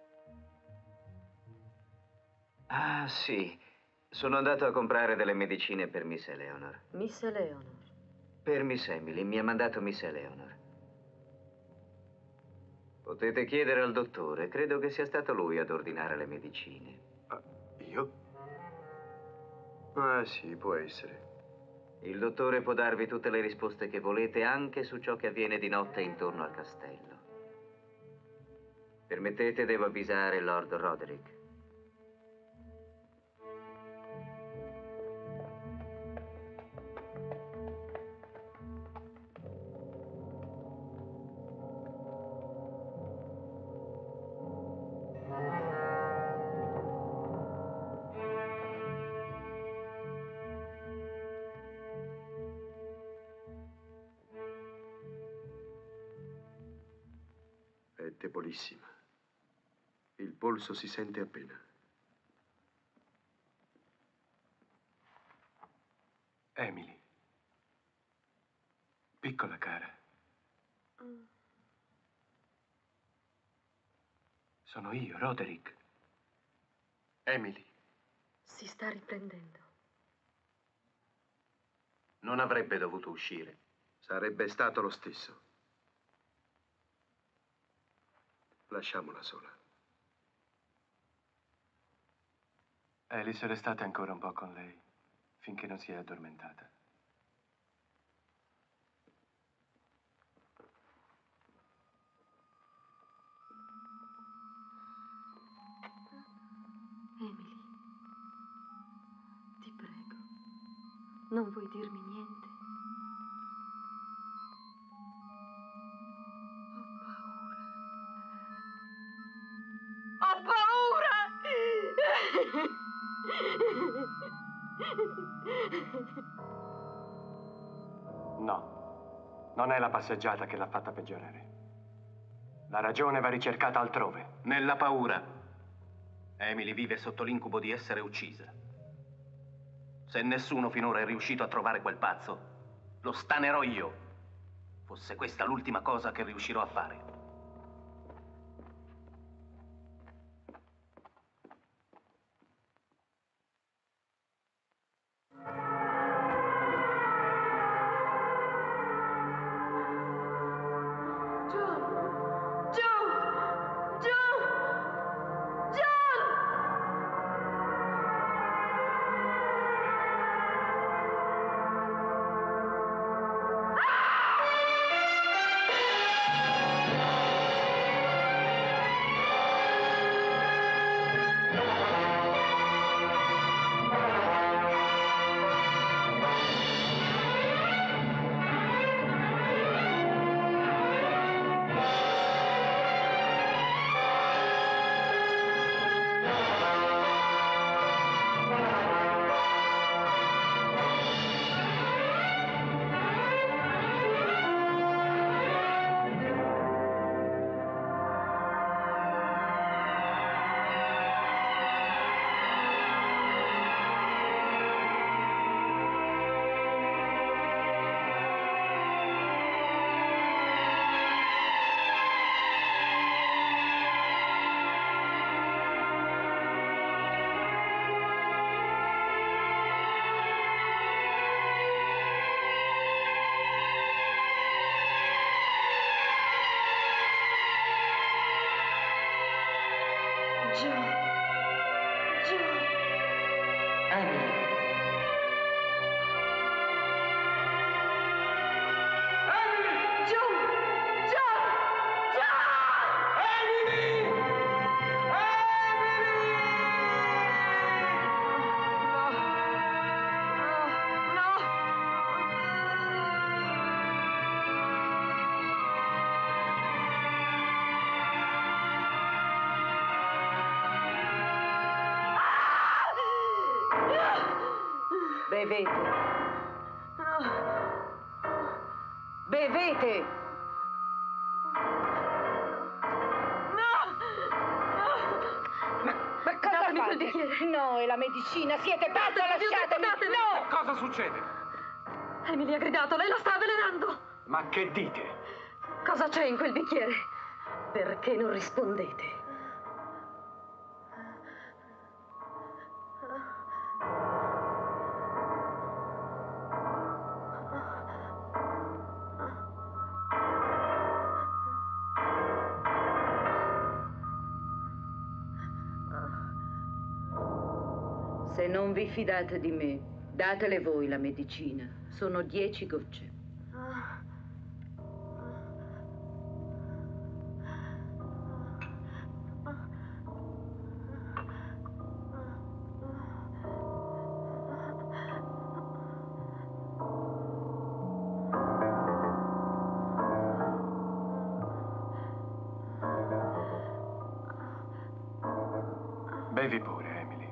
Ah, sì. Sono andato a comprare delle medicine per Miss Eleanor. Miss Eleanor. Per Miss Emily. Mi ha mandato Miss Eleanor. Potete chiedere al dottore. Credo che sia stato lui ad ordinare le medicine. Ah, io? Ah, sì, può essere. Il dottore può darvi tutte le risposte che volete, anche su ciò che avviene di notte intorno al castello. Permettete, devo avvisare Lord Roderick. È debolissima. Il polso si sente appena. Emily. Piccola cara. Sono io, Roderick. Emily. Si sta riprendendo. Non avrebbe dovuto uscire. Sarebbe stato lo stesso. Lasciamola sola. Alice, restate ancora un po' con lei, finché non si è addormentata. Emily, ti prego, non vuoi dirmi niente? No, non è la passeggiata che l'ha fatta peggiorare. La ragione va ricercata altrove. Nella paura. Emily vive sotto l'incubo di essere uccisa. Se nessuno finora è riuscito a trovare quel pazzo, lo stanerò io. Fosse questa l'ultima cosa che riuscirò a fare. Bevete. Bevete. Ma, ma cosa Datemi fate? quel bicchiere. No, è la medicina. Siete pazzi, lasciatemi. datemi. No! Cosa succede? Emily ha gridato, lei la sta avvelenando. Ma che dite? Cosa c'è in quel bicchiere? Perché non rispondete? Se non vi fidate di me, datele voi la medicina. Sono dieci gocce. Bevi pure, Emily.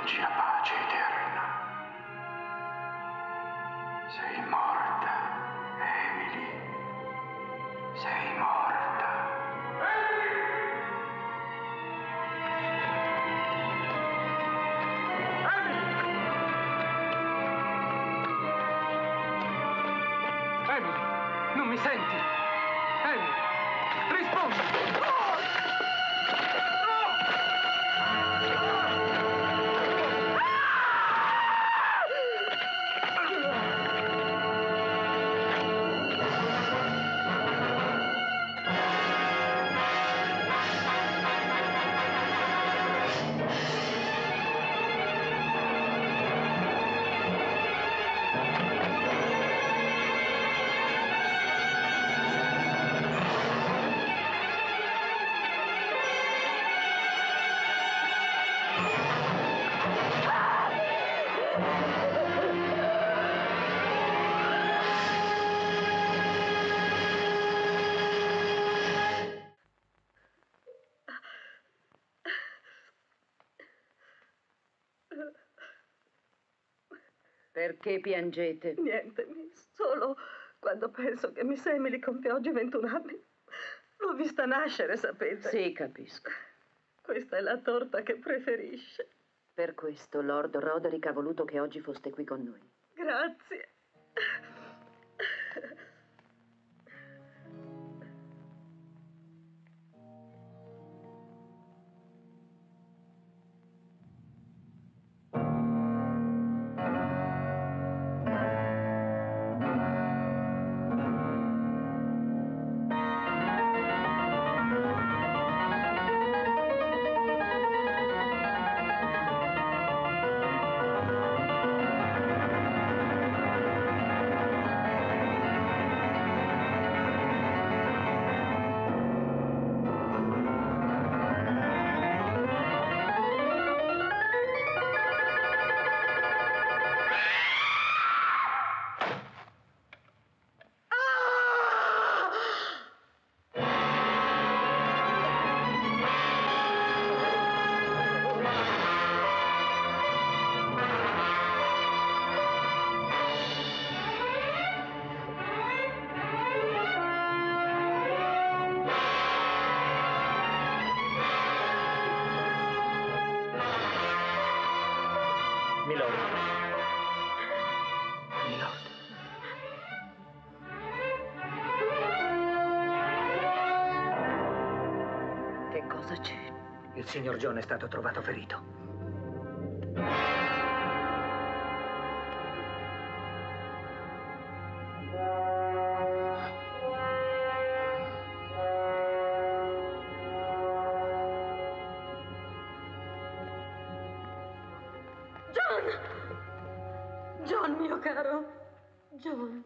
raggiungi la pace eterna. Sei morta, Emily. Sei morta. Emily, non mi senti? Emily, rispondi! Perché piangete? Niente, Miss. Solo quando penso che Miss Emily compie oggi ventuno anni. L'ho vista nascere, sapete? Sì, capisco. Questa è la torta che preferisce. Per questo Lord Roderick ha voluto che oggi foste qui con noi. Grazie. Il signor John è stato trovato ferito. John! John, mio caro. John.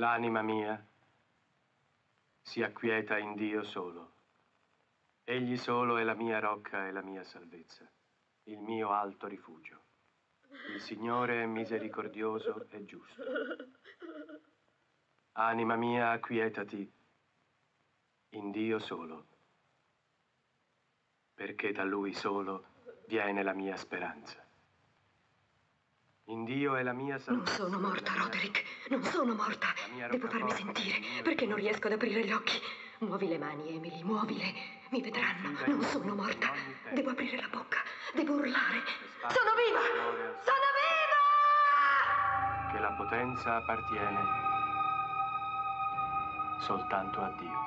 L'anima mia si acquieta in Dio solo. Egli solo è la mia rocca e la mia salvezza, il mio alto rifugio. Il Signore è misericordioso e giusto. Anima mia, acquietati in Dio solo, perché da Lui solo viene la mia speranza. In Dio è la mia salvezza. Non sono morta, Roderick. Non sono morta. Devo farmi sentire, perché non riesco ad aprire gli occhi. Muovi le mani, Emily, muovile. Mi vedranno. Non sono morta. Devo aprire la bocca. Devo urlare. Sono viva! Sono viva! Che la potenza appartiene soltanto a Dio.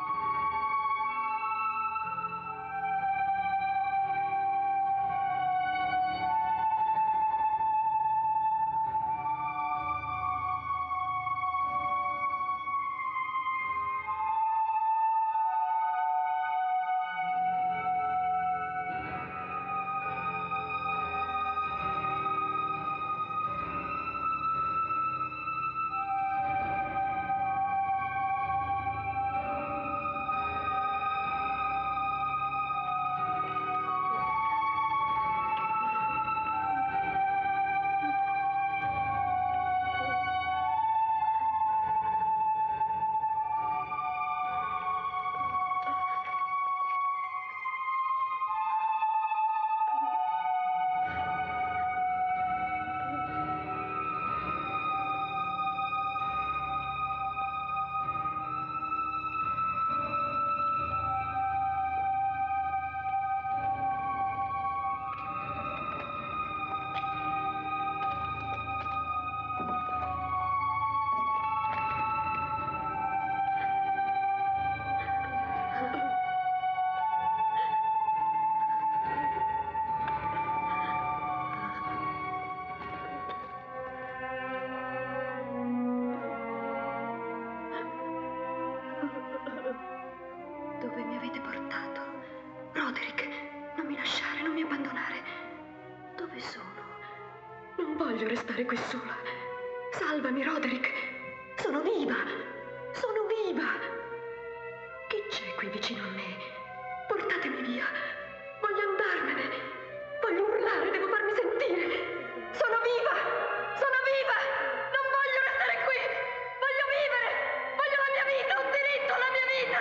Dove mi avete portato? Roderick, non mi lasciare, non mi abbandonare. Dove sono? Non voglio restare qui sola. Salvami, Roderick. Sono viva. Sono viva. Chi c'è qui vicino a me? Portatemi via. Voglio andarmene. Voglio urlare, devo farmi sentire. Sono viva. Sono viva. Non voglio restare qui. Voglio vivere. Voglio la mia vita. Ho diritto alla mia vita.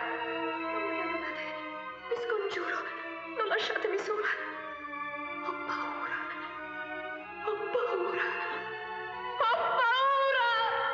Vi scongiuro, non lasciatemi sola. Ho paura. Ho paura. Ho paura!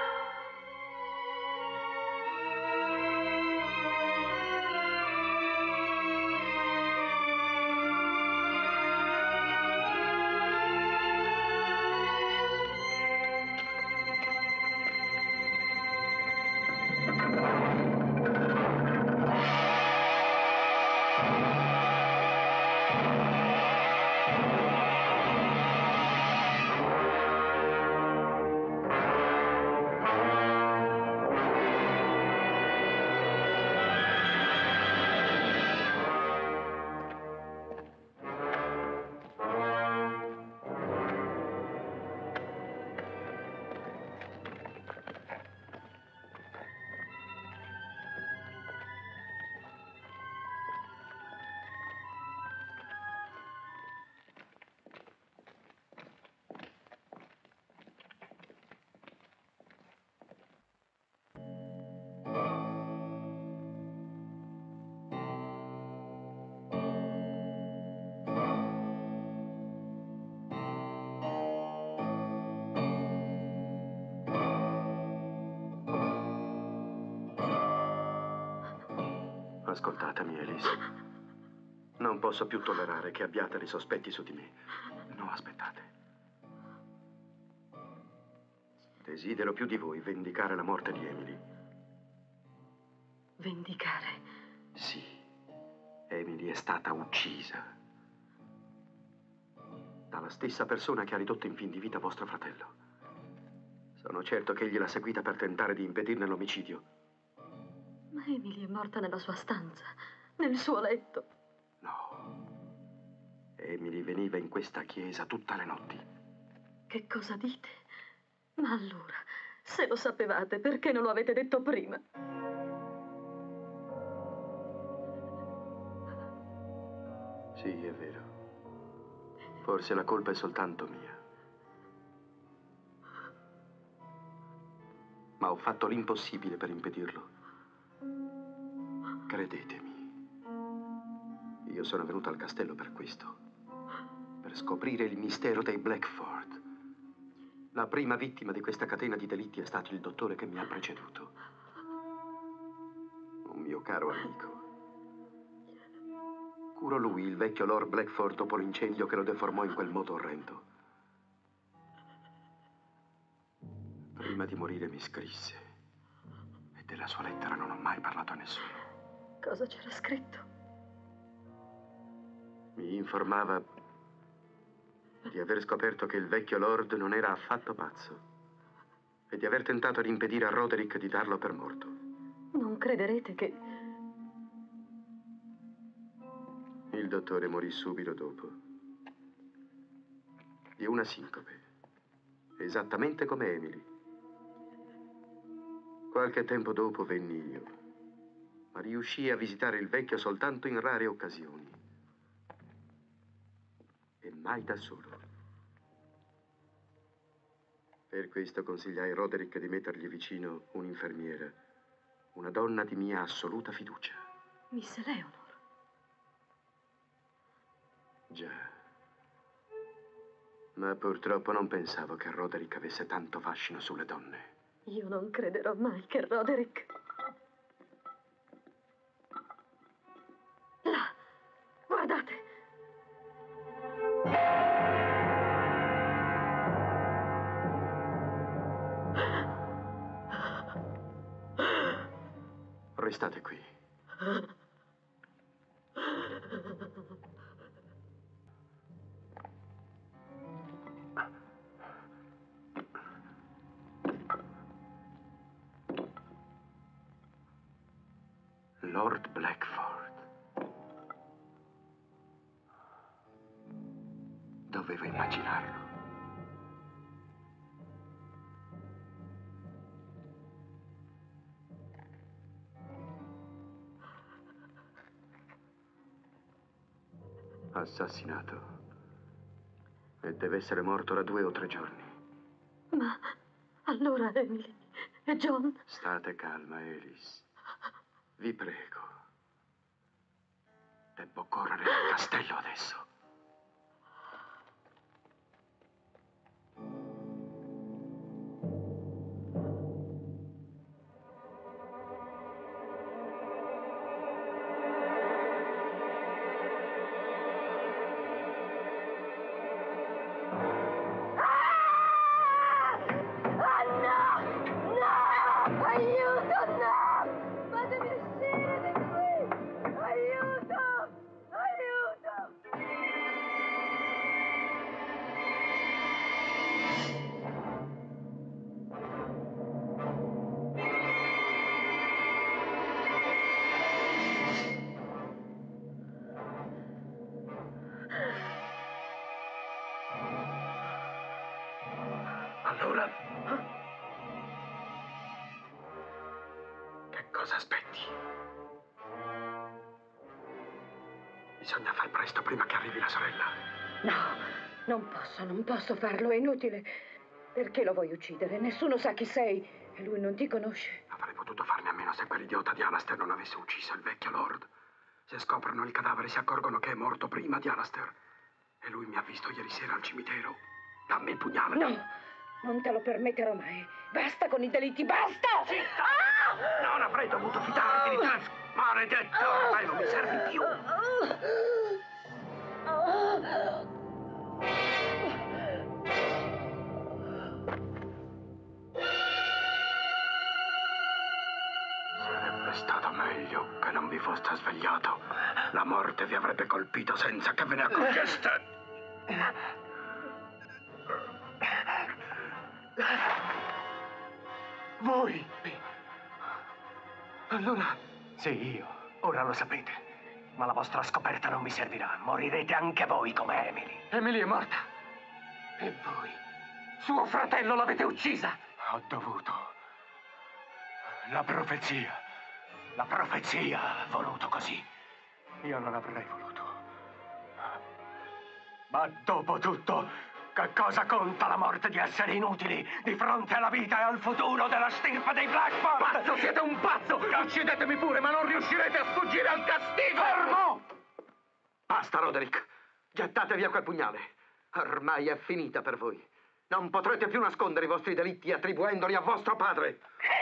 Ascoltatemi, Elise. Non posso più tollerare che abbiate dei sospetti su di me. No, aspettate. Desidero più di voi vendicare la morte di Emily. Vendicare? Sì. Emily è stata uccisa dalla stessa persona che ha ridotto in fin di vita vostro fratello. Sono certo che egli l'ha seguita per tentare di impedirne l'omicidio. Ma Emily è morta nella sua stanza, nel suo letto. No. Emily veniva in questa chiesa tutte le notti. Che cosa dite? Ma allora, Se lo sapevate, perché non lo avete detto prima? Sì, è vero. Forse la colpa è soltanto mia. Ma ho fatto l'impossibile per impedirlo. Credetemi. Io sono venuto al castello per questo. Per scoprire il mistero dei Blackford. La prima vittima di questa catena di delitti è stato il dottore che mi ha preceduto. Un mio caro amico. Curò lui, il vecchio Lord Blackford, dopo l'incendio che lo deformò in quel modo orrendo. Prima di morire mi scrisse. E della sua lettera non ho mai parlato a nessuno. Cosa c'era scritto? Mi informava di aver scoperto che il vecchio Lord non era affatto pazzo e di aver tentato di impedire a Roderick di darlo per morto. Non crederete che... Il dottore morì subito dopo. Di una sincope. Esattamente come Emily. Qualche tempo dopo venni io, ma riuscii a visitare il vecchio soltanto in rare occasioni. E mai da solo. Per questo consigliai a Roderick di mettergli vicino un'infermiera, una donna di mia assoluta fiducia. Miss Eleanor. Già. Ma purtroppo non pensavo che Roderick avesse tanto fascino sulle donne. Io non crederò mai che Roderick... Là, guardate! Restate qui. Lord Blackford. Dovevo immaginarlo. Assassinato. E deve essere morto da due o tre giorni. Ma allora Emily e John... State calma, Alice. Vi prego. Devo correre al castello adesso. Allora, che cosa aspetti? Bisogna far presto prima che arrivi la sorella. No, non posso, non posso farlo, è inutile. Perché lo vuoi uccidere? Nessuno sa chi sei e lui non ti conosce. Avrei potuto farne a meno se quell'idiota di Alastair non avesse ucciso il vecchio Lord. Se scoprono il cadavere si accorgono che è morto prima di Alastair. E lui mi ha visto ieri sera al cimitero. Dammi il pugnale. No, non te lo permetterò mai. Basta con i delitti, basta! Zitta! Ah! Non avrei dovuto fidarti di te, maledetto! Ormai non mi servi più! Sarebbe stato meglio che non vi foste svegliato. La morte vi avrebbe colpito senza che ve ne accorgeste. Voi? Allora... Sì, io. Ora lo sapete. Ma la vostra scoperta non vi servirà. Morirete anche voi come Emily. Emily è morta. E voi? Suo fratello l'avete uccisa. Ho dovuto. La profezia. La profezia ha voluto così. Io non avrei voluto. Ma dopo tutto, che cosa conta la morte di esseri inutili di fronte alla vita e al futuro della stirpe dei Blackford? Pazzo, siete un pazzo! Uccidetemi pure, ma non riuscirete a sfuggire al castigo! Fermo! Basta, Roderick. Gettate via quel pugnale. Ormai è finita per voi. Non potrete più nascondere i vostri delitti attribuendoli a vostro padre.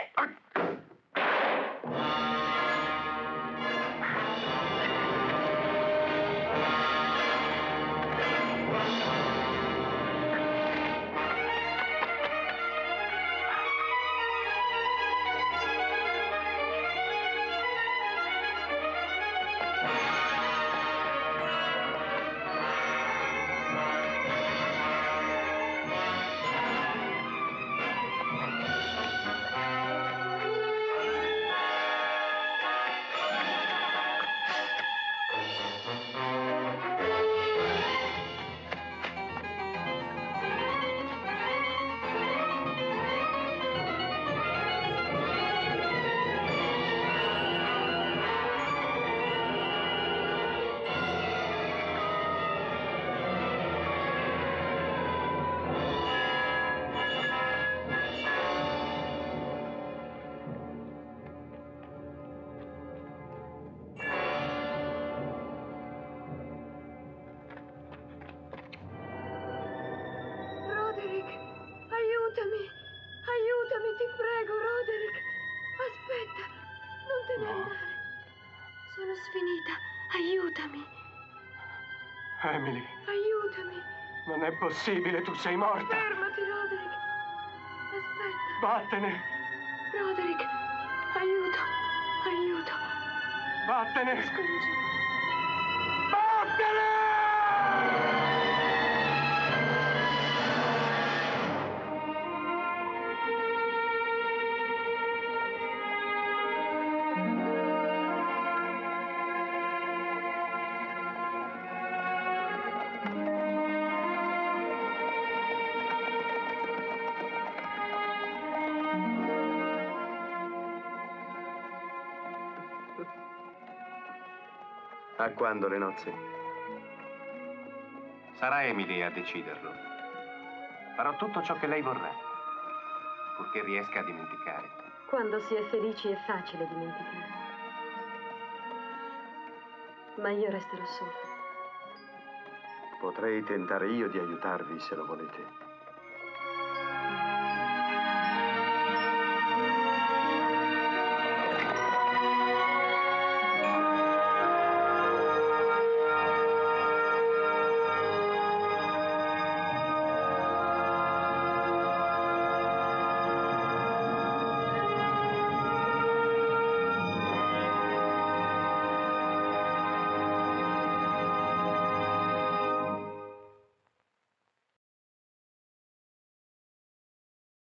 Aiutami, aiutami, ti prego, Roderick. Aspetta, non te ne andare. Sono sfinita, aiutami. Emily. Aiutami. Non è possibile, tu sei morta. Fermati, Roderick. Aspetta. Vattene. Roderick, aiuto, aiuto. Vattene. Scusi. Vattene! A quando le nozze? Sarà Emily a deciderlo. Farò tutto ciò che lei vorrà, purché riesca a dimenticare. Quando si è felici è facile dimenticare. Ma io resterò sola. Potrei tentare io di aiutarvi se lo volete.